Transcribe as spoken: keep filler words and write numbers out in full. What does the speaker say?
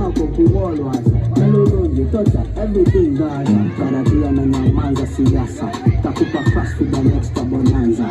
wako kuwalwaza. Melology, tota, everything gaza. Karatia na nyamanza siasa. Takupa crash with the next bonanza.